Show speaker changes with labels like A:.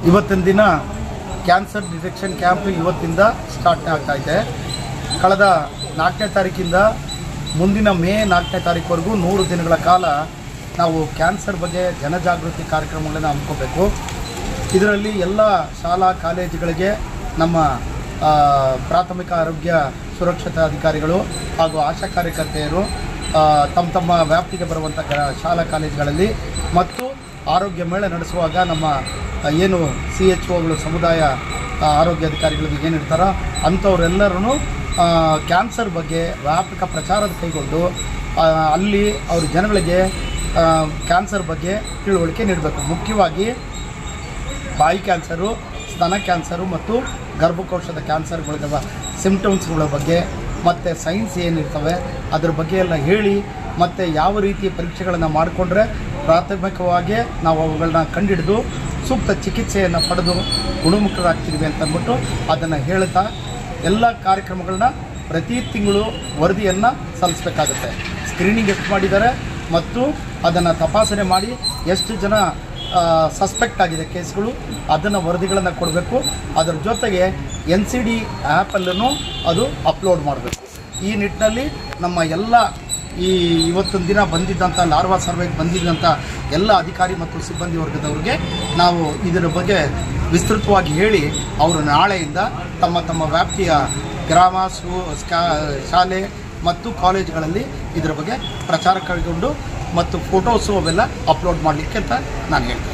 A: ಇವತ್ತಿನ ದಿನ cancer detection camp ಇವತ್ತಿಂದ ಸ್ಟಾರ್ಟ್ ಆಗ್ತಾ ಇದೆ. ಕಳೆದ 4ನೇ ತಾರೀಕಿಂದ ಮುಂದಿನ ಮೇ 4ನೇ ತಾರೀಕುವರೆಗೂ 100 ದಿನಗಳ ಕಾಲ ನಾವು ಕ್ಯಾನ್ಸರ್ ಬಗ್ಗೆ ಜನಜಾಗೃತಿ ಕಾರ್ಯಕ್ರಮಗಳನ್ನು ಹಮ್ಮಿಕೋಬೇಕು. ಇದರಲ್ಲಿ ಎಲ್ಲ ಶಾಲಾ ಕಾಲೇಜುಗಳಿಗೆ ನಮ್ಮ ಪ್ರಾಥಮಿಕ ಆರೋಗ್ಯ ಸುರಕ್ಷತಾ ಅಧಿಕಾರಿಗಳು ಹಾಗೂ ಆಶಾ ಕಾರ್ಯಕರ್ತೆಯರು ತಮ್ಮ ವ್ಯಾಪ್ತಿಗೆ ಬರುವಂಥ ಶಾಲಾ ಕಾಲೇಜುಗಳಲ್ಲಿ ಮತ್ತು ಆರೋಗ್ಯ ಮೇಳ ನಡೆಸುವಾಗ ನಮ್ಮ ಏನು CHOಗಳು ಸಮುದಾಯ ಆರೋಗ್ಯ ಅಧಿಕಾರಿಗಳಿಗೆ ಏನಿರ್ತಾರೋ ಅಂಥವರೆಲ್ಲರೂ ಕ್ಯಾನ್ಸರ್ ಬಗ್ಗೆ ವ್ಯಾಪಕ ಪ್ರಚಾರದ ಕೈಗೊಂಡು ಅಲ್ಲಿ ಅವ್ರ ಜನಗಳಿಗೆ ಕ್ಯಾನ್ಸರ್ ಬಗ್ಗೆ ತಿಳುವಳಿಕೆ ನೀಡಬೇಕು. ಮುಖ್ಯವಾಗಿ ಬಾಯಿ ಕ್ಯಾನ್ಸರು, ಸ್ತನ ಕ್ಯಾನ್ಸರು ಮತ್ತು ಗರ್ಭಕೋಶದ ಕ್ಯಾನ್ಸರ್ಗಳ ಸಿಂಪ್ಟಮ್ಸ್ಗಳ ಬಗ್ಗೆ ಮತ್ತು ಸೈನ್ಸ್ ಏನಿರ್ತವೆ ಅದರ ಬಗ್ಗೆ ಎಲ್ಲ ಹೇಳಿ ಮತ್ತು ಯಾವ ರೀತಿ ಪರೀಕ್ಷೆಗಳನ್ನು ಮಾಡಿಕೊಂಡ್ರೆ ಪ್ರಾಥಮಿಕವಾಗಿ ನಾವು ಅವುಗಳನ್ನ ಕಂಡುಹಿಡಿದು ಸೂಕ್ತ ಚಿಕಿತ್ಸೆಯನ್ನು ಪಡೆದು ಗುಣಮುಖರಾಗ್ತೀವಿ ಅಂತಂದ್ಬಿಟ್ಟು ಅದನ್ನು ಹೇಳ್ತಾ ಎಲ್ಲ ಕಾರ್ಯಕ್ರಮಗಳನ್ನ ಪ್ರತಿ ತಿಂಗಳು ವರದಿಯನ್ನು ಸಲ್ಲಿಸಬೇಕಾಗುತ್ತೆ. ಸ್ಕ್ರೀನಿಂಗ್ ಎಷ್ಟು ಮಾಡಿದ್ದಾರೆ ಮತ್ತು ಅದನ್ನು ತಪಾಸಣೆ ಮಾಡಿ ಎಷ್ಟು ಜನ ಸಸ್ಪೆಕ್ಟ್ ಆಗಿದೆ ಕೇಸ್ಗಳು ಅದನ್ನು ವರದಿಗಳನ್ನು ಕೊಡಬೇಕು. ಅದರ ಜೊತೆಗೆ NCD ಆ್ಯಪಲ್ಲೂ ಅದು ಅಪ್ಲೋಡ್ ಮಾಡಬೇಕು. ಈ ನಿಟ್ಟಿನಲ್ಲಿ ನಮ್ಮ ಎಲ್ಲ ಇವತ್ತಿನ ದಿನ ಬಂದಿದ್ದಂಥ ಲಾರ್ವಾ ಸರ್ವೆಗೆ ಬಂದಿದ್ದಂಥ ಎಲ್ಲ ಅಧಿಕಾರಿ ಮತ್ತು ಸಿಬ್ಬಂದಿ ವರ್ಗದವ್ರಿಗೆ ನಾವು ಇದರ ಬಗ್ಗೆ ವಿಸ್ತೃತವಾಗಿ ಹೇಳಿ ಅವರು ನಾಳೆಯಿಂದ ತಮ್ಮ ವ್ಯಾಪ್ತಿಯ ಗ್ರಾಮ ಶಾಲೆ ಮತ್ತು ಕಾಲೇಜುಗಳಲ್ಲಿ ಇದರ ಬಗ್ಗೆ ಪ್ರಚಾರ ಕೈಗೊಂಡು ಮತ್ತು ಫೋಟೋಸು ಅವೆಲ್ಲ ಅಪ್ಲೋಡ್ ಮಾಡಲಿಕ್ಕೆ ಅಂತ ನಾನು ಹೇಳ್ತೀನಿ.